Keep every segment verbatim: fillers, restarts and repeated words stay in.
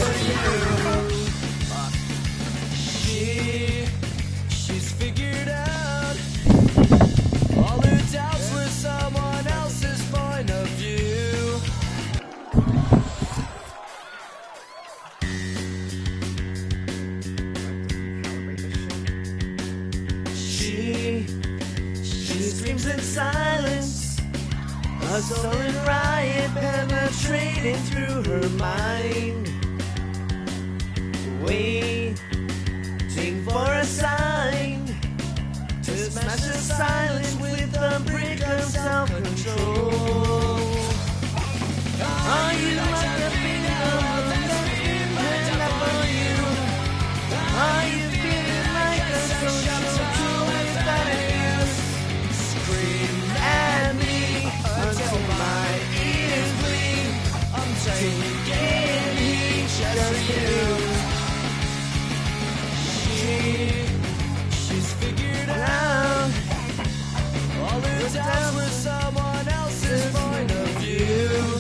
She, she's figured out all her doubts were someone else's point of view. She, she screams in silence, a sullen riot penetrating through her mind, waiting for a sign to smash the silence with a brick of self-control. Are you like a finger that's been pinned up on you? Are you feeling like a social tool without a use? Scream at me until my ears bleed. I'm taking heat just for you. She, she's figured out all her doubts were someone else's point of view.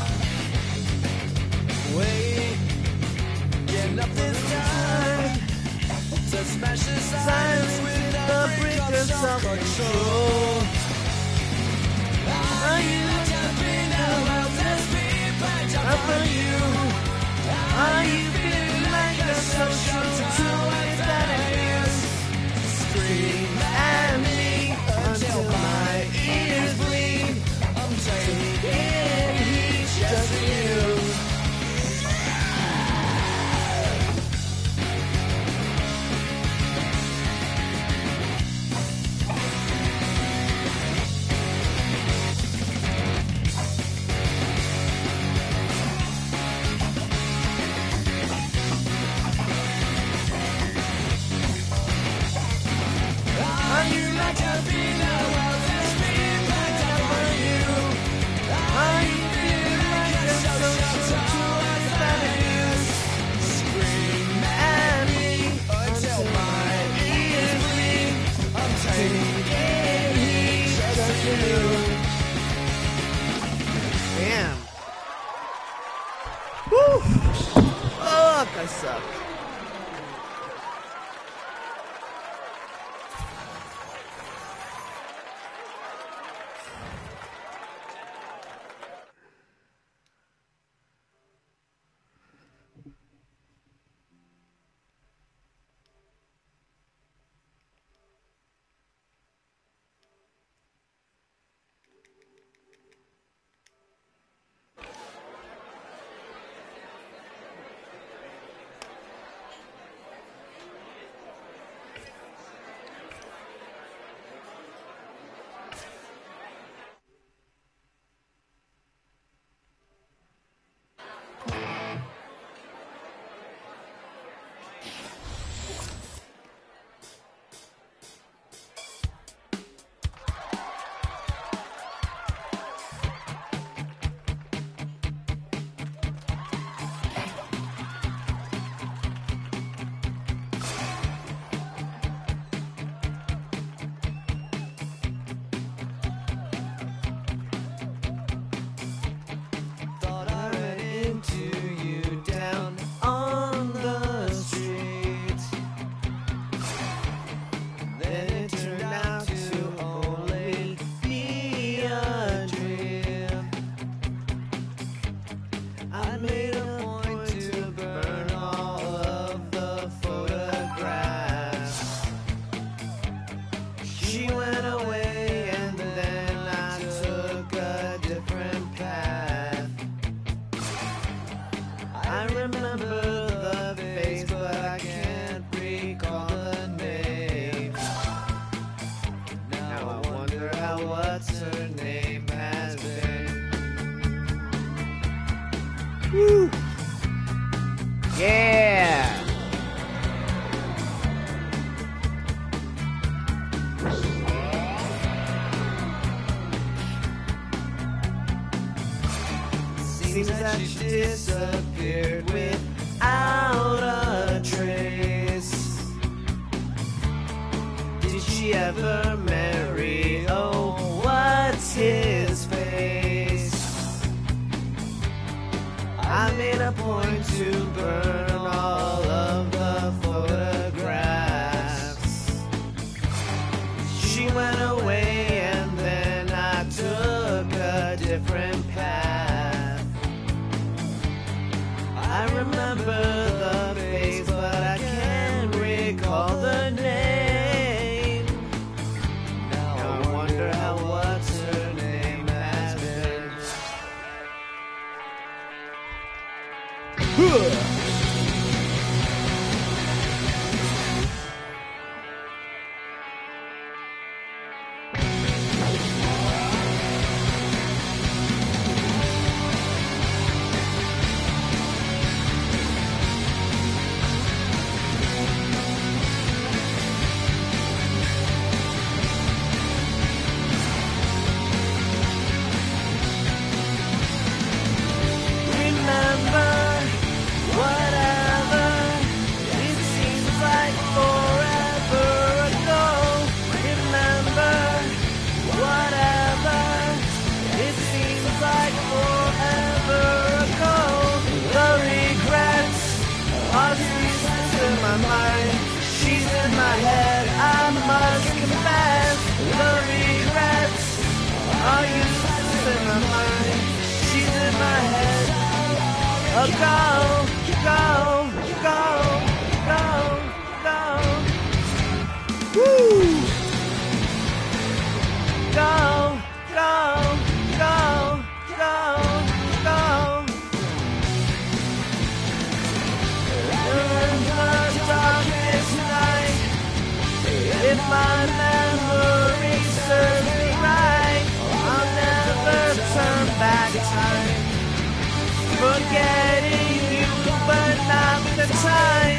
Wait, getting up this time to smash the silence with a brick of self-control. Are you jumping out that's being backed up for you? Are you feeling like a social tool without a use? Scream at me until my ears bleed. I'm taking heat just for you. Damn. Woo! Fuck, I suck. Woo. Yeah. Seems that she disappeared without a trace. Did she ever marry? Oh, what's his face? I made a point to burn remember the face, but I can't recall the name. Now I wonder how what's her name has been. My mind, she's in my head, I must confess. The regrets are useless in my mind. She's in my head. Oh, go, go, go, go, go. Woo! Go, go, go, go, go. If my memory serves me right, I'll never turn back time. Forgetting you, but not the time.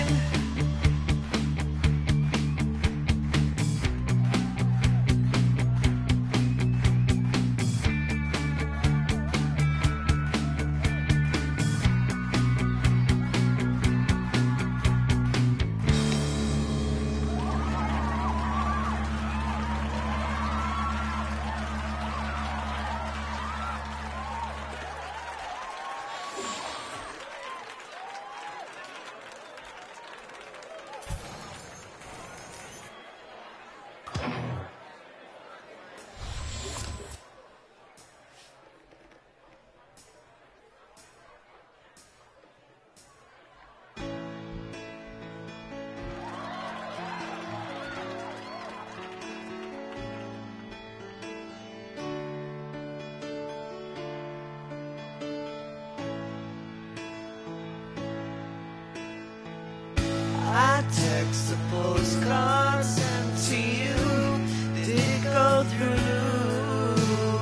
I text a postcard sent to you. Did it go through?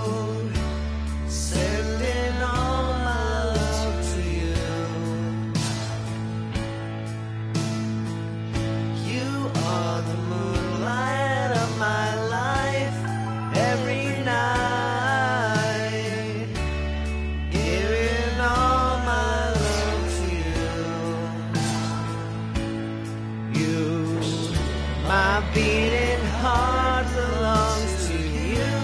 Sending all my love to you. You are the moonlight of my life every night. Giving all my love to you. You, my beating heart belongs to you.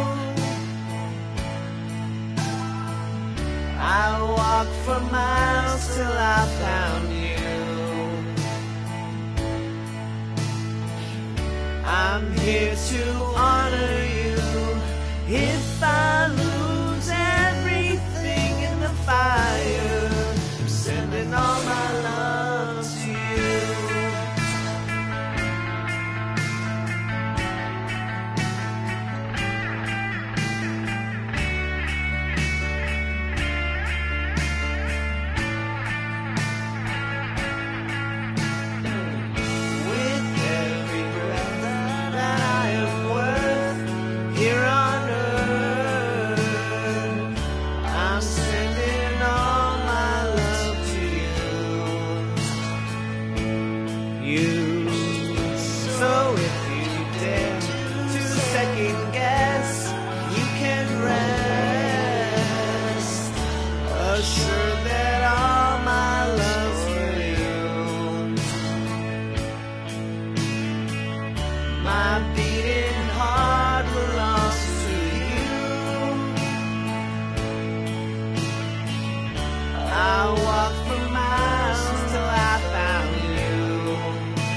I walked for miles till I found you. I'm here to honor you. If I lose everything in the fire, I'm sending all my love to you. With every breath that I am worth here on earth, I'm sending all my love to you. You. So if you dare to second guess, you can rest assured that all my love's for you. My beating heart belongs to you. I walked for miles till I found you.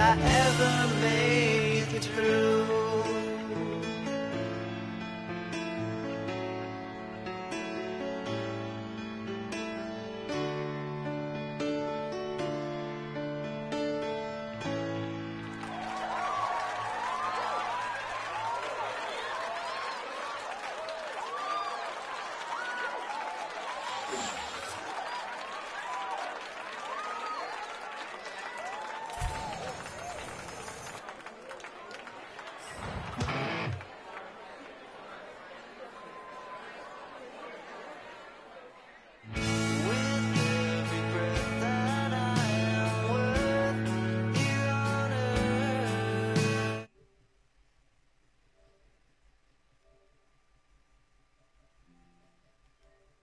I ever